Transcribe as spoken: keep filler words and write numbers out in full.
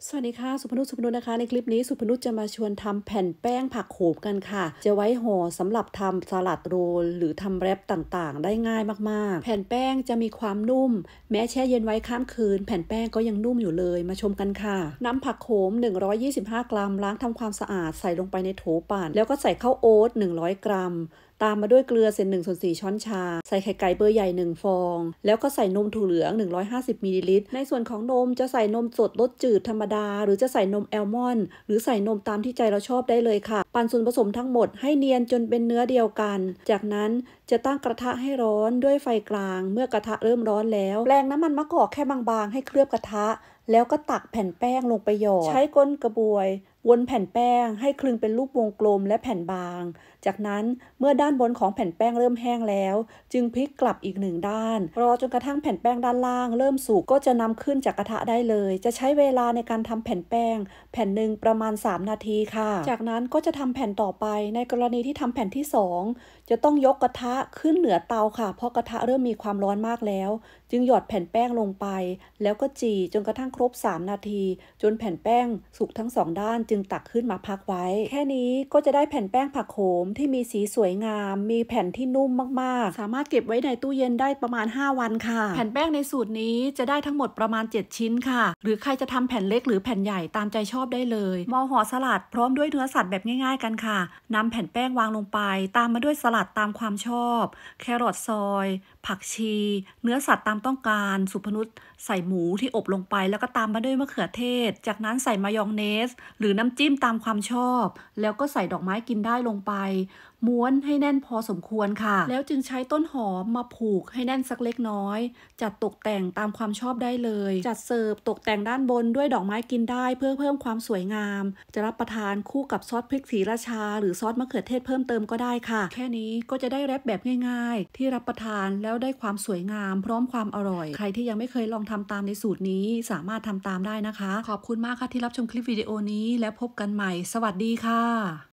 สวัสดีค่ะสุพนุชสุพนุชนะคะในคลิปนี้สุพนุชจะมาชวนทำแผ่นแป้งผักโขมกันค่ะจะไว้ห่อสำหรับทำสลัดโรลหรือทำแรปต่างๆได้ง่ายมากๆแผ่นแป้งจะมีความนุ่มแม้แช่เย็นไว้ข้ามคืนแผ่นแป้งก็ยังนุ่มอยู่เลยมาชมกันค่ะน้ำผักโขมหนึ่งร้อยยี่สิบห้ากรัมล้างทำความสะอาดใส่ลงไปในโถปั่นแล้วก็ใส่ข้าวโอ๊ตหนึ่งร้อยกรัมตามมาด้วยเกลือเศษหนึ่งส่วนสี่ช้อนชาใส่ไข่ไก่เบอร์ใหญ่หนึ่งฟองแล้วก็ใส่นมถั่วเหลืองหนึ่งร้อยห้าสิบมิลลิลิตรในส่วนของนมจะใส่นมสดรสจืดธรรมดาหรือจะใส่นมแอลมอนด์หรือใส่นมตามที่ใจเราชอบได้เลยค่ะปั่นส่วนผสมทั้งหมดให้เนียนจนเป็นเนื้อเดียวกันจากนั้นจะตั้งกระทะให้ร้อนด้วยไฟกลางเมื่อกระทะเริ่มร้อนแล้วแปรงน้ำมันมะกอกแค่บางๆให้เคลือบกระทะแล้วก็ตักแผ่นแป้งลงไปหยอดใช้ก้นกระบวยวนแผ่นแป้งให้คลึงเป็นรูปวงกลมและแผ่นบางจากนั้นเมื่อด้านบนของแผ่นแป้งเริ่มแห้งแล้วจึงพลิกกลับอีกหนึ่งด้านรอจนกระทั่งแผ่นแป้งด้านล่างเริ่มสุกก็จะนำขึ้นจากกระทะได้เลยจะใช้เวลาในการทำแผ่นแป้งแผ่นหนึ่งประมาณสามนาทีค่ะจากนั้นก็จะทำแผ่นต่อไปในกรณีที่ทำแผ่นที่สองจะต้องยกกระทะขึ้นเหนือเตาค่ะเพราะกระทะเริ่มมีความร้อนมากแล้วจึงหยอดแผ่นแป้งลงไปแล้วก็จี่จนกระทั่งครบสามนาทีจนแผ่นแป้งสุกทั้งสองด้านจึงตักขึ้นมาพักไว้แค่นี้ก็จะได้แผ่นแป้งผักโขมที่มีสีสวยงามมีแผ่นที่นุ่มมากๆสามารถเก็บไว้ในตู้เย็นได้ประมาณห้าวันค่ะแผ่นแป้งในสูตรนี้จะได้ทั้งหมดประมาณเจ็ดชิ้นค่ะหรือใครจะทำแผ่นเล็กหรือแผ่นใหญ่ตามใจชอบได้เลยมอห่อสลัดพร้อมด้วยเนื้อสัตว์แบบง่ายๆกันค่ะนำแผ่นแป้งวางลงไปตามมาด้วยสลัดตามความชอบแครอทซอยผักชีเนื้อสัตว์ตามต้องการสุพนุชใส่หมูที่อบลงไปแล้วก็ตามมาด้วยมะเขือเทศจากนั้นใส่มายองเนสหรือน้ำจิ้มตามความชอบแล้วก็ใส่ดอกไม้กินได้ลงไปม้วนให้แน่นพอสมควรค่ะแล้วจึงใช้ต้นหอมมาผูกให้แน่นสักเล็กน้อยจัดตกแต่งตามความชอบได้เลยจัดเสิร์ฟตกแต่งด้านบนด้วยดอกไม้กินได้เพื่อเพิ่มความสวยงามจะรับประทานคู่กับซอสพริกศรีราชาหรือซอสมะเขือเทศเพิ่มเติมก็ได้ค่ะแค่นี้ก็จะได้แรปแบบง่ายๆที่รับประทานแล้วได้ความสวยงามพร้อมความอร่อยใครที่ยังไม่เคยลองทำตามในสูตรนี้สามารถทำตามได้นะคะขอบคุณมากค่ะที่รับชมคลิปวิดีโอนี้แล้วพบกันใหม่สวัสดีค่ะ